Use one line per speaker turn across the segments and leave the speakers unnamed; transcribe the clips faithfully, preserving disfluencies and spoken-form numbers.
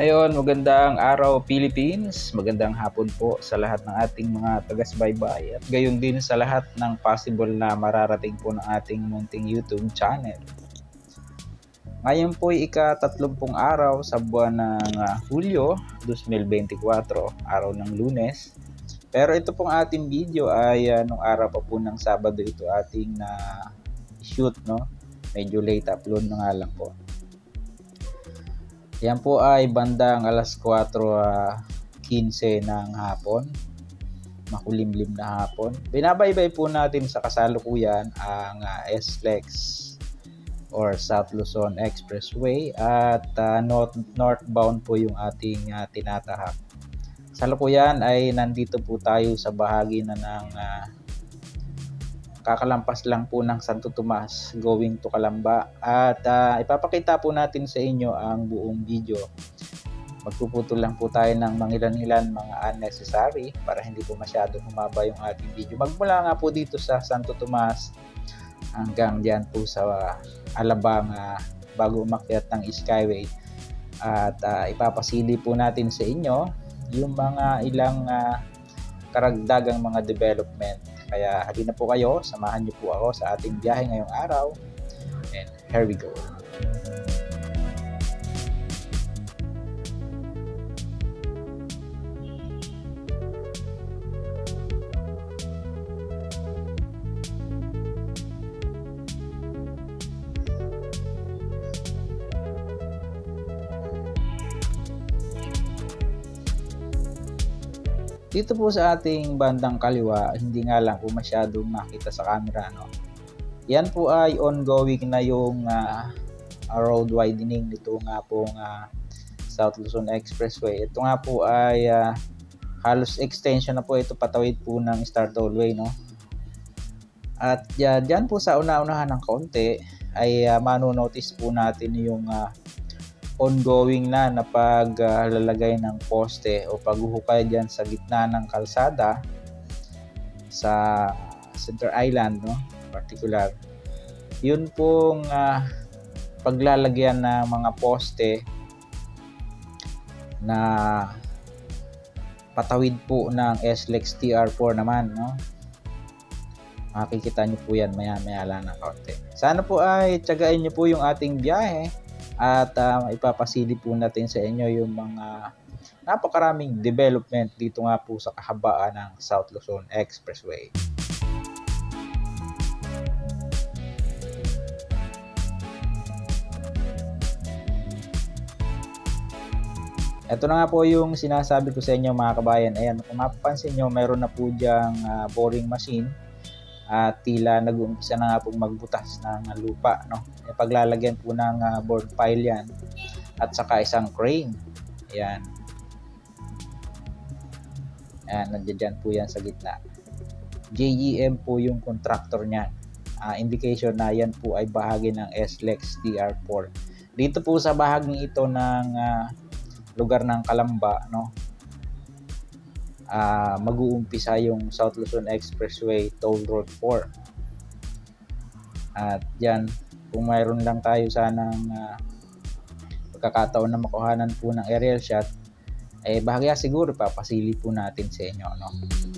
Ayun, magandang araw Philippines, magandang hapon po sa lahat ng ating mga taga-subaybay at gayon din sa lahat ng possible na mararating po ng ating munting YouTube channel. Ngayon po ay ika-tatlumpung araw sa buwan ng uh, Hulyo twenty twenty-four, araw ng Lunes. Pero ito pong ating video ay uh, nung araw pa po ng Sabado ito ating na uh, shoot, no? Medyo late upload na nga lang po. Yan po ay bandang alas kwatro kinse ng hapon, makulimlim na hapon. Binabaybay po natin sa kasalukuyan ang uh, S L E X or South Luzon Expressway at uh, north, northbound po yung ating uh, tinatahak. Kasalukuyan ay nandito po tayo sa bahagi na ng uh, kakalampas lang po ng Santo Tomas going to Calamba at uh, ipapakita po natin sa inyo ang buong video. Magpuputol lang po tayo ng mangilan-ilan mga unnecessary para hindi po masyadong humaba yung ating video. Magmula nga po dito sa Santo Tomas hanggang diyan po sa uh, Alabang uh, bago umakyat ng Skyway at uh, ipapasili po natin sa inyo yung mga ilang uh, karagdagang mga development. Kaya halina po kayo, samahan niyo po ako sa ating biyahe ngayong araw. And here we go. Dito po sa ating bandang kaliwa, hindi nga lang po masyadong makita sa camera, no? Yan po ay ongoing na yung uh, road widening nito nga po uh, South Luzon Expressway. Ito nga po ay uh, halos extension na po ito patawid po ng Star Tollway, no? At uh, dyan po sa una-unahan ng kaunti ay uh, manonotice po natin yung uh, ongoing na na paglalagay uh, ng poste o paghuhukay dyan sa gitna ng kalsada sa Center Island, no? Particular. Yun pong uh, paglalagyan ng mga poste na patawid po ng S L E X T R four naman, no? Makikita nyo po yan maya-maya lang ng kaunti. Sana po ay tiyagain nyo po yung ating biyahe at uh, ipapasili po natin sa inyo yung mga napakaraming development dito nga po sa kahabaan ng South Luzon Expressway. Ito na nga po yung sinasabi ko sa inyo mga kabayan. Ayan, kung mapapansin nyo, mayroon na po dyang uh, boring machine at uh, tila nag-uumpisa na nga pong magbutas ng lupa, no? E, paglalagyan po ng uh, board pile yan at saka isang crane. Ayan. Ayan, nandiyan po yan sa gitna. J E M po yung contractor niyan. Uh, indication na yan po ay bahagi ng S L E X T R four. Dito po sa bahaging ito ng uh, lugar ng Calamba, no? Uh, mag-uumpisa yung South Luzon Expressway Toll Road four. At yan, kung mayroon lang tayo sanang uh, pagkakataon na makuhanan po ng aerial shot, eh bahagya siguro papasili po natin sa inyo, no?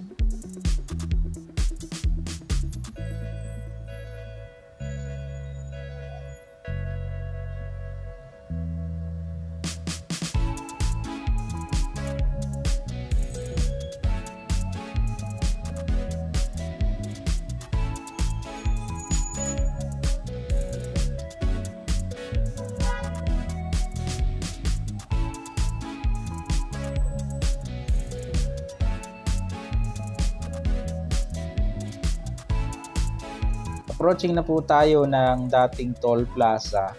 Approaching na po tayo ng dating toll plaza.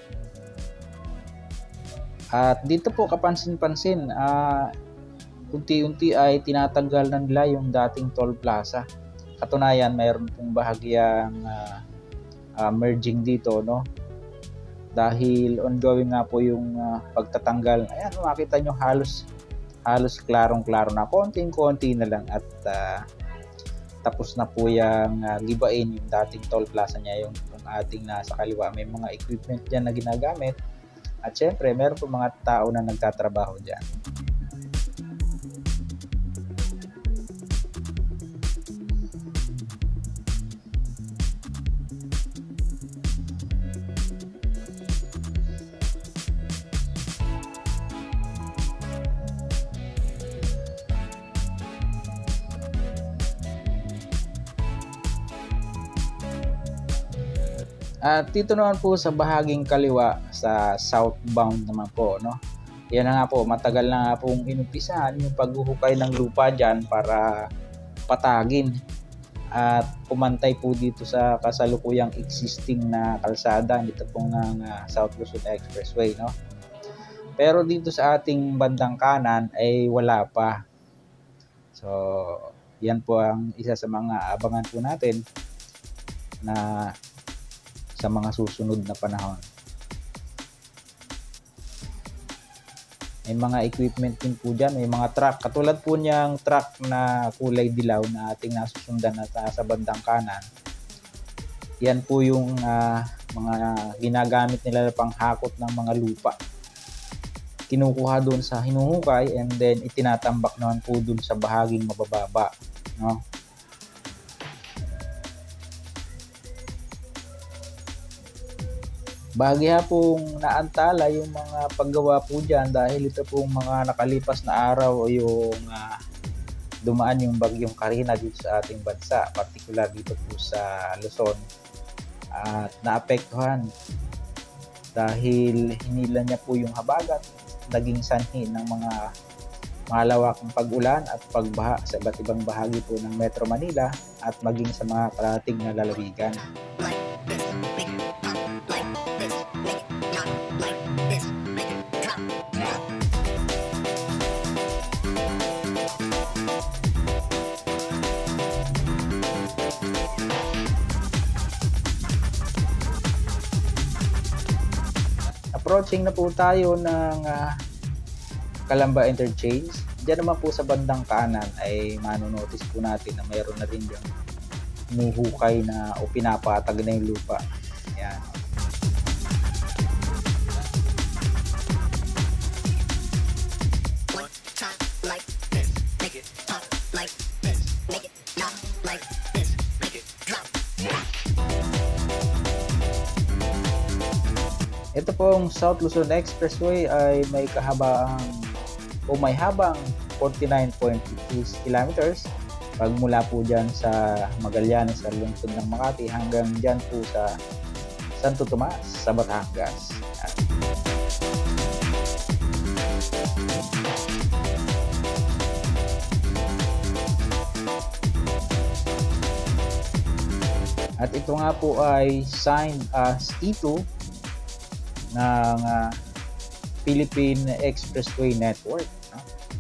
At dito po kapansin-pansin, uh, unti-unti ay tinatanggal na nila yung dating toll plaza. Katunayan, mayroon pong bahagyang uh, uh, merging dito, no? Dahil ongoing nga po yung uh, pagtatanggal. Ayan, makita nyo halos halos klarong-klaro na, konting-konti na lang at uh, tapos na po yung uh, gibain yung dating toll plaza niya, yung, yung ating nasa kaliwa. May mga equipment dyan na ginagamit At syempre, meron po mga tao na nagtatrabaho dyan. At dito naman po sa bahaging kaliwa sa southbound naman po, no. Yan na nga po, matagal na nga pong inumpisahan yung paghuhukay ng lupa dyan para patagin at pumantay po dito sa kasalukuyang existing na kalsada nito pong ng uh, South Luzon Expressway, no. Pero dito sa ating bandang kanan ay wala pa. So, yan po ang isa sa mga abangan po natin na sa mga susunod na panahon. May mga equipment din po dyan, may mga truck. Katulad po niyang truck na kulay dilaw na ating nasusundan na sa bandang kanan. Yan po yung uh, mga ginagamit nila pang hakot ng mga lupa. Kinukuha doon sa hinuhukay and then itinatambak naman po doon sa bahaging mabababa, no? Bahagya pong naantala yung mga paggawa po dyan dahil ito pong mga nakalipas na araw o yung uh, dumaan yung bagyong Karina dito sa ating bansa, particular dito po sa Luzon, at naapektuhan dahil hinila niya po yung habagat, naging sanhi ng mga malawakang pag-ulan at pagbaha sa iba't ibang bahagi po ng Metro Manila at maging sa mga karatig na lalawigan. Approaching na po tayo ng uh, Calamba Interchange. Diyan naman po sa bandang kanan ay manonotice po natin na mayroon na rin yung nuhukay na o pinapatag na yung lupa. Yan. Ito pong South Luzon Expressway ay may kahabaang o may habang forty-nine point two kilometers pag mula po dyan sa Magallanes sa lungsod ng Makati hanggang dyan po sa Santo Tomas sa Batangas. At ito nga po ay signed as E two ng uh, Philippine Expressway Network, no?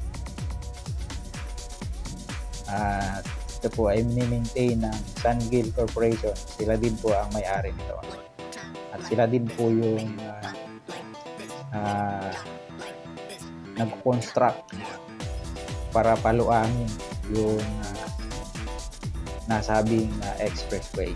At ito po ay mini-maintain ng Sangil Corporation. Sila din po ang may-ari nito. At sila din po yung uh, uh, nag-construct para paluangin yung uh, nasabing uh, expressway.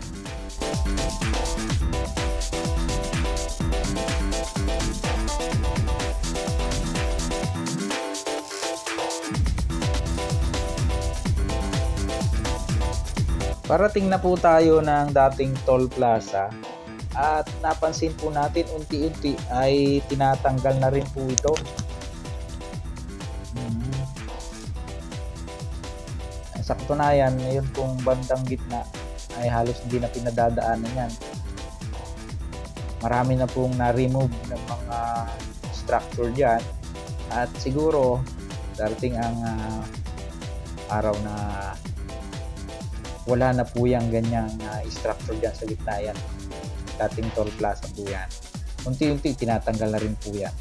Parating na po tayo ng dating toll plaza at napansin po natin unti-unti ay tinatanggal na rin po ito. Hmm. Sa katunayan, yun pong bandang gitna ay halos hindi na pinadadaanan yan. Marami na pong na-remove ng mga structure dyan at siguro darating ang uh, araw na wala na po yung ganyang uh, structure dyan sa gitna yan. Dating toll plaza po yan. Unti-unti tinatanggal na rin po yan.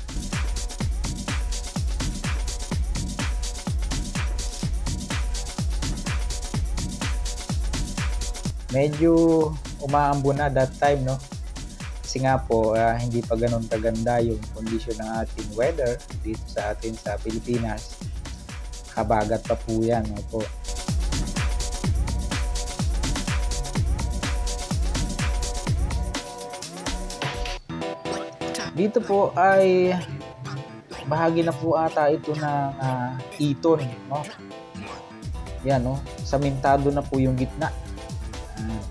Medyo umaambo na that time, no? Kasi nga po, uh, hindi pa ganun kaganda yung kondisyon ng ating weather dito sa atin sa Pilipinas. Habagat pa po yan, no po. Dito po ay bahagi na po ata ito ng uh, Eton, no? Yan, no? Samentado na po yung gitna. Uh,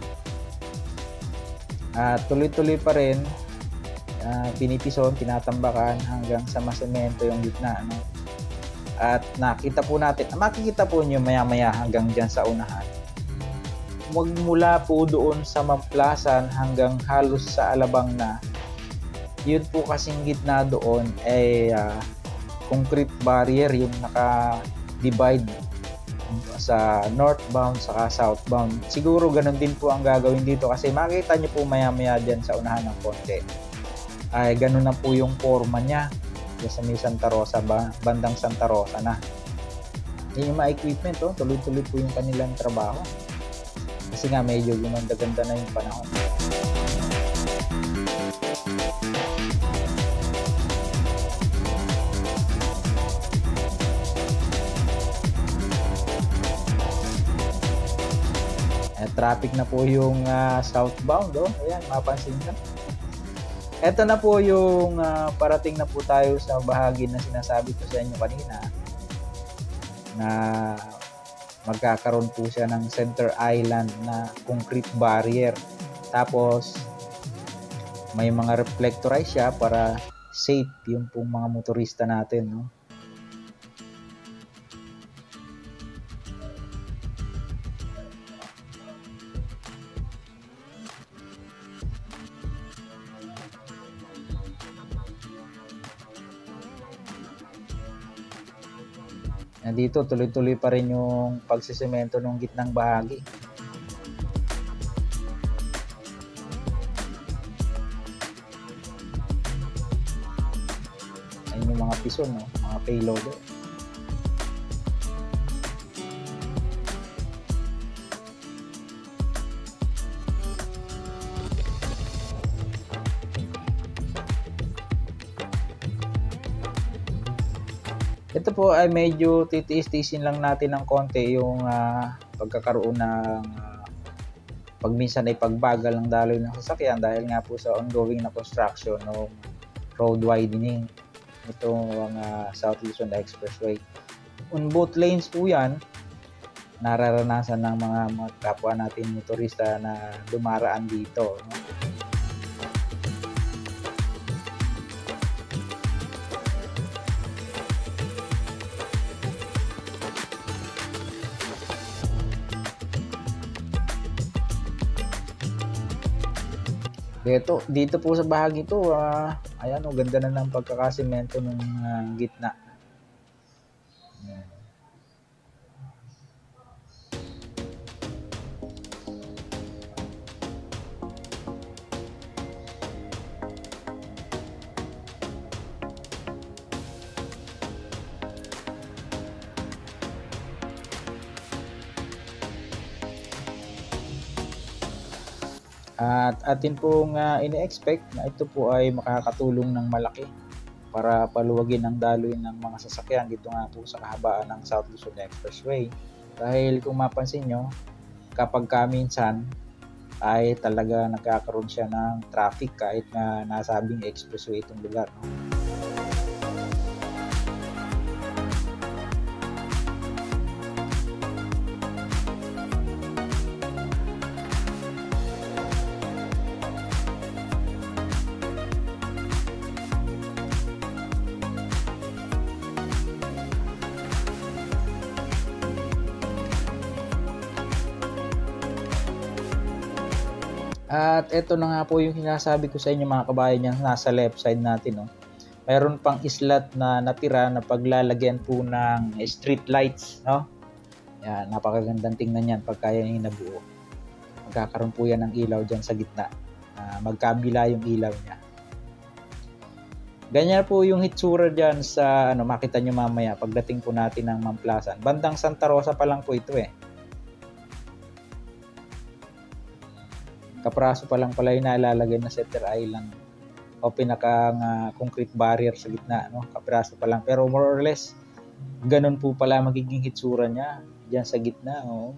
at tuloy-tuloy pa rin, uh, pinipison, tinatambakan hanggang sa masemento yung gitna, no? At nakita po natin, makikita po nyo maya-maya hanggang dyan sa unahan. Magmula po doon sa Mamplasan hanggang halos sa Alabang na, yun po kasing gitna doon ay uh, concrete barrier yung naka-divide sa northbound saka southbound. Siguro ganun din po ang gagawin dito kasi makita nyo po maya-maya dyan sa unahan ng konti. Ay ganun na po yung forma niya sa may Santa Rosa, ba, bandang Santa Rosa na. Yun yung mga equipment, oh. Tuloy-tuloy po yung kanilang trabaho. Kasi nga medyo gumanda-ganda na yung panahon. Eh, traffic na po yung uh, southbound, oh. Ayan, mapansin ka. Ito na po yung uh, parating na po tayo sa bahagi na sinasabi ko sa inyo kanina na magkakaroon po siya ng center island na concrete barrier. Tapos may mga reflectorize siya para safe yung pong mga motorista natin, no? Dito tuloy-tuloy pa rin yung pagsisemento ng gitnang bahagi. Ayun yung mga pison, no? Mga payloader. Ito po ay medyo titiis-tiisin lang natin ng konti yung uh, pagkakaroon ng uh, pagminsan ay pagbagal ng daloy ng sasakyan dahil nga po sa ongoing na construction ng road widening itong uh, South Luzon Expressway. On both lanes po yan, nararanasan ng mga, mga kapwa natin motorista na dumaraan dito, no? Dito, dito po sa bahagi ito, uh, ayan o, oh, ganda na ng pagkakasimento ng uh, gitna. At atin pong uh, ine-expect na ito po ay makakatulong ng malaki para paluwagin ang daloy ng mga sasakyan dito nga po sa kahabaan ng South Luzon Expressway. Dahil kung mapansin nyo, kapag kaminsan ay talaga nagkakaroon siya ng traffic kahit na nasabing expressway itong lugar, no? At ito na nga po yung sinasabi ko sa inyo mga kabayan yan, nasa left side natin, no? Mayroon pang slot na natira na paglalagyan po ng street lights, no? Yan, napakagandang tingnan yan pag kaya yung nabuo. Magkakaroon po yan ng ilaw dyan sa gitna. Uh, magkabila yung ilaw niya. Ganyan po yung hitsura dyan sa, ano, makita nyo mamaya pagdating po natin ng Mamplasan. Bandang Santa Rosa pa lang po ito eh. Kapraso pa lang pala yung nalalagay na center island o pinakang uh, concrete barrier sa gitna, no? Kapraso pa lang, pero more or less ganun po pala magiging hitsura niya diyan sa gitna, oh.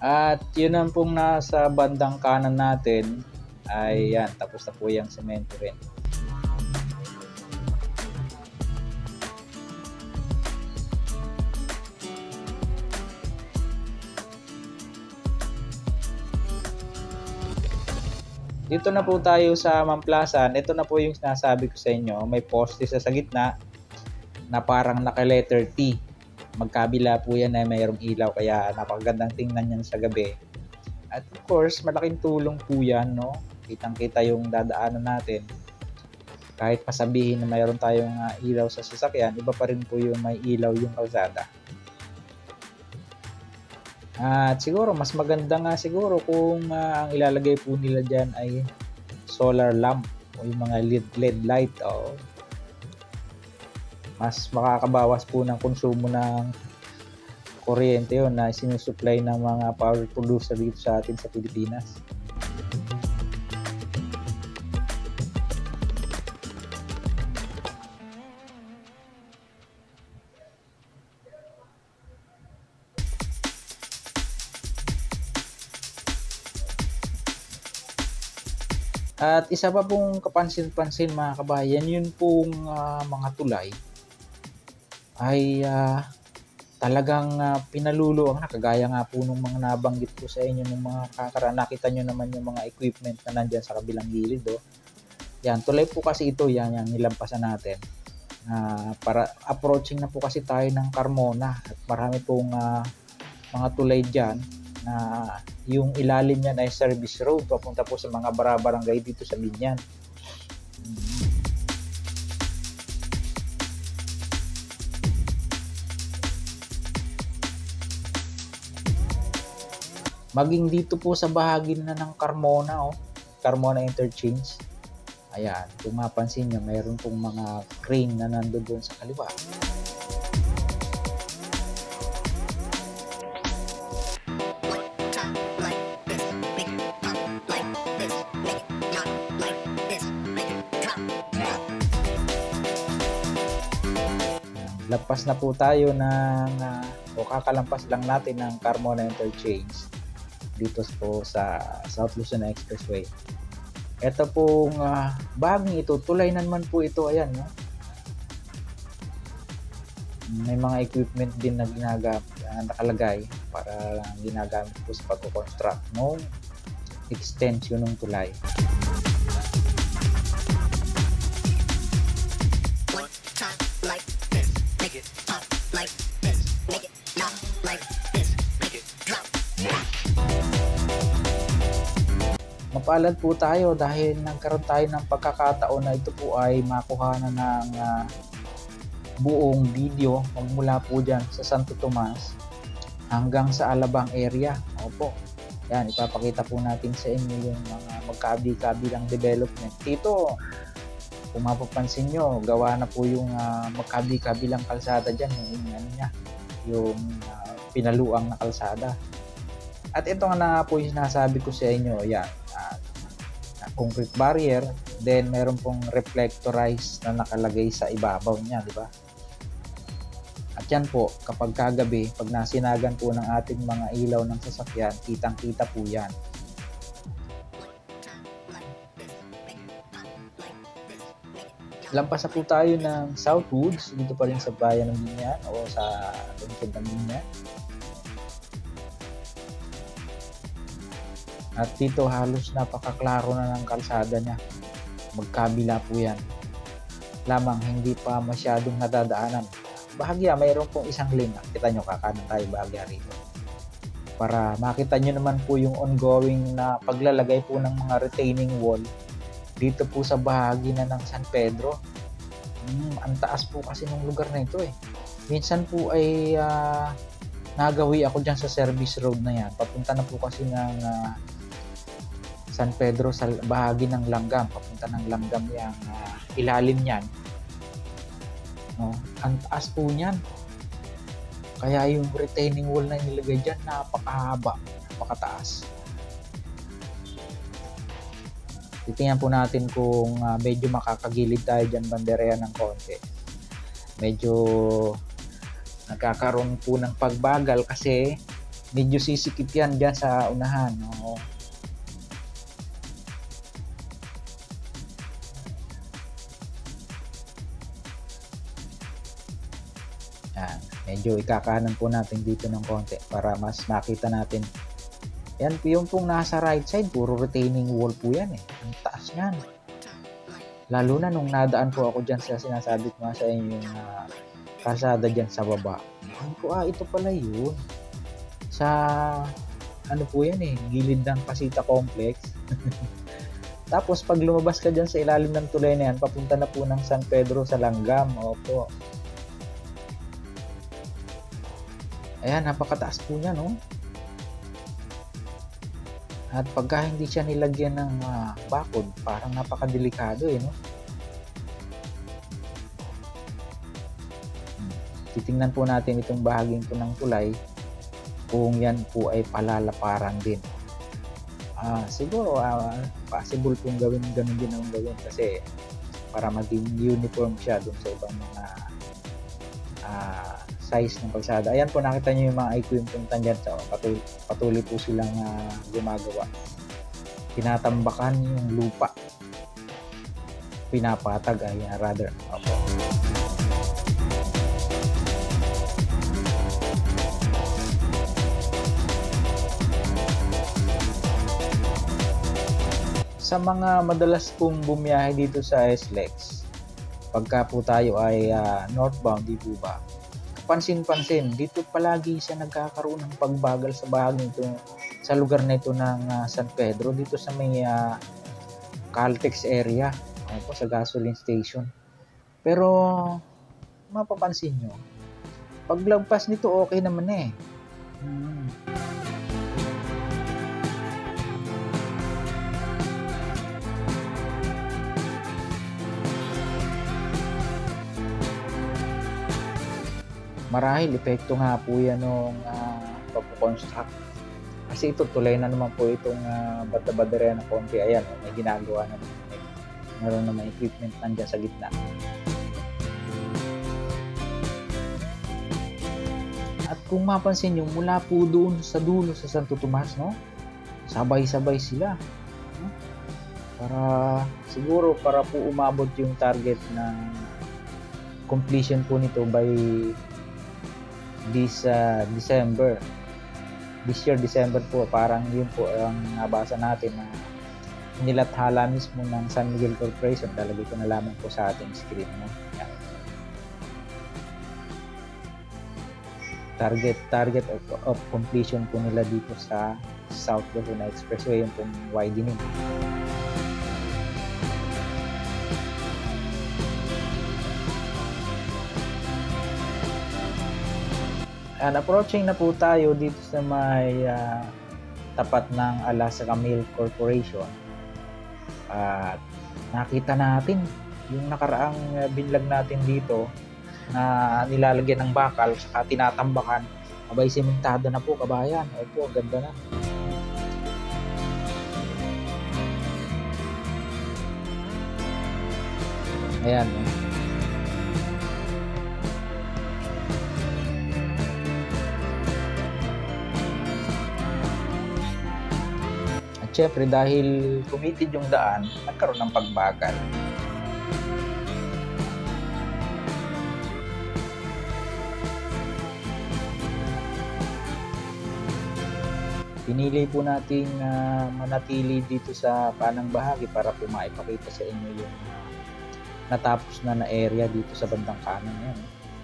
At yun ang pong nasa bandang kanan natin ay yan, tapos na po yung semento rin. Dito na po tayo sa Mamplasan. Ito na po yung sinasabi ko sa inyo. May poste sa, sa gitna na parang naka-letter T. Magkabila po yan na mayroong ilaw kaya napakagandang tingnan yan sa gabi. At of course, malaking tulong po yan, no? Kitang-kita yung dadaanan natin. Kahit pasabihin na mayroon tayong uh, ilaw sa sasakyan, iba pa rin po yung may ilaw yung kalsada. At siguro mas maganda nga siguro kung uh, ang ilalagay po nila dyan ay solar lamp o yung mga L E D, L E D light. O mas makakabawas po ng konsumo ng kuryente yun na sinusupply ng mga power producer dito sa atin sa Pilipinas. At isa pa pong kapansin-pansin mga kabayan, yun pong uh, mga tulay ay uh, talagang uh, pinaluluang na, kagaya nga po nung mga nabanggit ko sa inyo nung mga kakaraan. Nakita nyo naman yung mga equipment na nandyan sa kabilang gilid. Oh. Yan, tulay po kasi ito, yan, yan nilampasan natin. Uh, para approaching na po kasi tayo ng Carmona at marami pong uh, mga tulay dyan na yung ilalim niyan ay service road papunta po sa mga bara-barangay dito sa Binyan. Maging dito po sa bahagi na ng Carmona, oh, Carmona Interchange. Ayan, kung mapansin nyo, mayroon pong mga crane na nandun doon sa kaliwa. Lampas na po tayo ng uh, o kakalampas lang natin ng Carmona Interchange dito po sa South Luzon Expressway. Ito pong uh, bahaging ito, tulay naman po ito, ayan, no? May mga equipment din na ginagamit, uh, nakalagay para ginagamit po sa pagko-construct ng extension ng tulay. Mapalad po tayo dahil nagkaroon tayo ng pagkakataon na ito po ay makuhanan ng uh, buong video magmula po dyan sa Santo Tomas hanggang sa Alabang area. Opo, yan, ipapakita po natin sa inyo yung mga magkabi-kabilang development. Dito, kung mapapansin nyo, gawa na po yung uh, magkabi-kabilang kalsada dyan, yung, ano niya, yung uh, pinaluang na kalsada. At ito nga na po yung sinasabi ko sa inyo, yan, uh, concrete barrier, then meron pong reflectorized na nakalagay sa ibabaw niya, di ba? At yan po, kapag kagabi, pag nasinagan po ng ating mga ilaw ng sasakyan, kitang-kita po yan. Lampas na po tayo ng Southwoods, dito pa rin sa bayan ng Binyan o sa lungsod ng Binyan. At dito halos napakaklaro na ng kalsada niya. Magkabila po yan. Lamang hindi pa masyadong nadadaanan. Bahagya, mayroon pong isang lane. Kita nyo, kakanan tayo bahagya rito. Para makita nyo naman po yung ongoing na paglalagay po ng mga retaining wall dito po sa bahagi na ng San Pedro. Hmm, ang taas po kasi ng lugar na ito eh. Minsan po ay uh, nagawi ako dyan sa service road na yan. Papunta na po kasi ng uh, San Pedro sa bahagi ng Langgam, papunta ng Langgam yung uh, ilalim niyan. No, ang taas po niyan. Kaya yung retaining wall na nilagay diyan napakahaba, napakataas. Titingnan po natin kung uh, medyo makakagilid tayo diyan bandereya ng konti. Medyo nagkakaroon po ng pagbagal kasi medyo sisikip yan dyan sa unahan. Oo. Yan. Medyo ikakanan po natin dito ng konti para mas makita natin. Yan, yung pong nasa right side, puro retaining wall po yan eh. Ang taas yan. Lalo na nung nadaan po ako dyan sa sinasabi ko nga sa inyo yung uh, kalsada dyan sa baba. Ano po, ah, ito pala yun. Sa, ano po yan eh, gilid ng Pasita Complex. Tapos pag lumabas ka dyan sa ilalim ng tulay na yan, papunta na po ng San Pedro sa Langgam. Opo. Ayan, napakataas po niya, no? At pagka hindi siya nilagyan ng uh, bakod, parang napakadelikado eh, no? Titingnan po natin itong bahaging ito ng tulay kung yan po ay palalaparan din. Uh, siguro, uh, possible pong gawin ganun din ang gawin kasi para maging uniform siya dun sa ibang mga uh, size ng kalsada. Ayan po, nakita nyo yung mga equipment dyan. So, patuloy, patuloy po silang uh, gumagawa. Tinatambakan yung lupa. Pinapatag, ayan, rather. Opo. Sa mga madalas pong bumiyahe dito sa S L E X, pagka po tayo ay uh, northbound, di po ba? Pansin-pansin, dito palagi siya nagkakaroon ng pagbagal sa bahagi nito, sa lugar na ito ng uh, San Pedro, dito sa may uh, Caltex area, ano po, sa gasoline station. Pero mapapansin nyo, paglagpas nito okay naman eh. Hmm. Marahil epekto nga po yan nung uh, pagpo-construct. Kasi ito tulay na naman po itong uh, bata-badere na konti. Ayan, oh, may ginagawa na naman. Meron naman equipment nandiyan sa gitna. At kung mapansin nyo, mula po doon sa dulo sa Santo Tomas, no? Sabay-sabay sila. No? Para siguro para po umabot yung target ng completion po nito by this uh, December. This year, December po, parang yun po ang nabasa natin na nilathala mismo ng San Miguel Corporation. Talagay ko na lamang po sa ating screen. No? Yan. Target, target of, of completion po nila dito sa South Laguna Expressway, yung pong widening. And approaching na po tayo dito sa may uh, tapat ng Alaska Milk Corporation. At uh, nakita natin yung nakaraang uh, binlag natin dito na nilalagyan ng bakal saka tinatambakan. Abay, sementado na po, kabayan. Opo, ganda na. Ayan. Eh. Siyempre dahil committed yung daan, nagkaroon ng pagbagal. Pinili po natin uh, manatili dito sa kanang bahagi para po maipakita sa inyo yung uh, natapos na na area dito sa bandang kanan yan.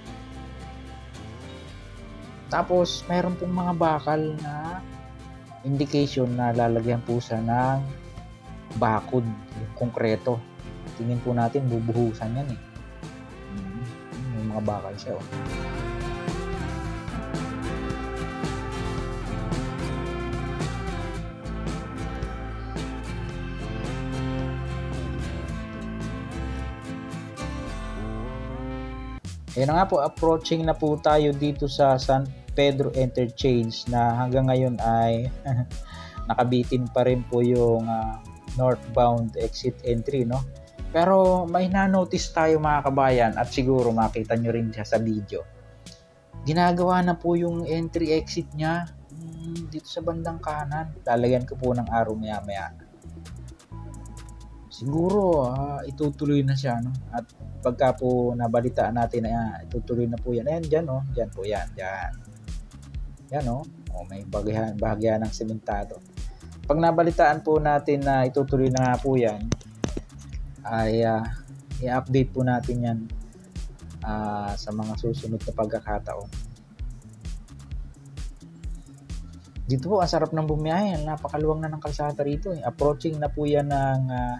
Tapos mayroon pong mga bakal na indication na lalagyan po siya ng bakod, yung konkreto. Tingin po natin, bubuhusan yan eh. Hmm, yung mga bakal siya oh. Ayan nga po, approaching na po tayo dito sa San Pedro Interchange na hanggang ngayon ay nakabitin pa rin po yung uh, northbound exit entry, no? Pero may na-notice tayo mga kabayan at siguro makita nyo rin siya sa video. Ginagawa na po yung entry exit niya. dito sa bandang kanan. Lalagyan ko po ng arrow maya maya. Siguro uh, itutuloy na siya, no? At pagka po nabalitaan natin na uh, itutuloy na po yan. Ayan, dyan, no? Dyan po yan, dyan. Yan, no? O, may bahagyan, bahagyan ng sementado. Pag nabalitaan po natin na itutuloy na nga po yan, ay uh, i-update po natin yan uh, sa mga susunod na pagkakataon. Dito po, ang sarap ng bumiyahe. Napakaluwang na ng kalsada rito. Eh. Approaching na po yan ng uh,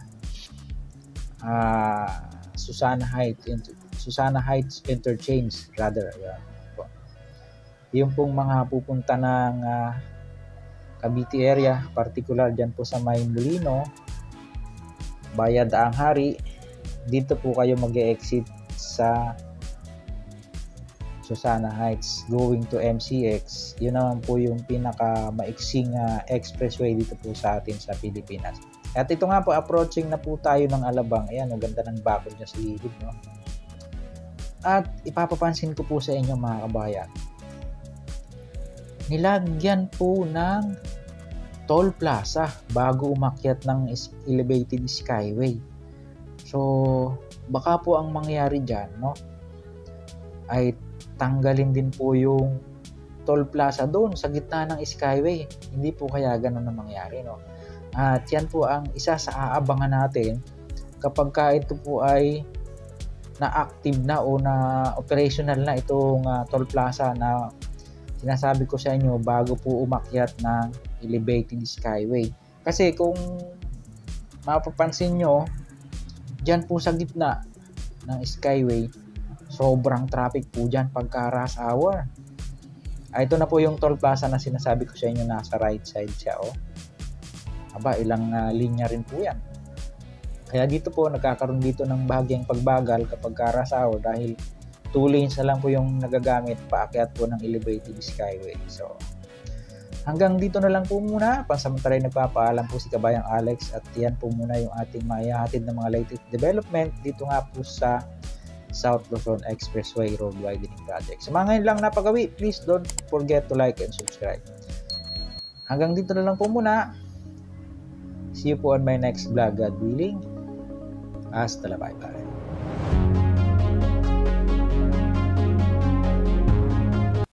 uh, Susana Heights, Susana Heights Interchange, rather. Yan po. Yung pong mga pupunta ng uh, Cavite area, particular dyan po sa May Molino, Bayad ang Hari, dito po kayo mag-e-exit sa Susana Heights going to M C X. Yun naman po yung pinaka maiksing uh, expressway dito po sa atin sa Pilipinas. At ito nga po, approaching na po tayo ng Alabang. Ayan, ang ganda ng bakod niya sa gilid, no? At ipapapansin ko po sa inyo mga kabayan, nilagyan po ng toll plaza bago umakyat ng elevated skyway. So, baka po ang mangyari dyan, no, ay tanggalin din po yung toll plaza doon sa gitna ng skyway. Hindi po kaya ganun na mangyari, no? At yan po ang isa sa aabangan natin kapag ka ito po ay na-active na o na operational na itong uh, toll plaza na sinasabi ko sa inyo bago po umakyat ng elevated skyway. Kasi kung mapapansin nyo, dyan po sa gitna ng skyway, sobrang traffic po dyan pagka rush hour. Ah, ito na po yung toll plaza na sinasabi ko sa inyo, nasa right side siya. Oh. Aba, ilang uh, linya rin po yan. Kaya dito po, nagkakaroon dito ng bahagyang pagbagal kapag ka rush hour dahil two lanes na lang po yung nagagamit paakyat po ng elevated skyway. So, hanggang dito na lang po muna. Pansamantalay nagpapaalam po si Kabayang Alex at yan po muna yung ating maihahatid ng mga latest development dito nga po sa South Luzon Expressway Road Widening Project. Sa mga ngayon lang napagawi, please don't forget to like and subscribe. Hanggang dito na lang po muna. See you po on my next vlog, God willing. Hasta la, bye bye.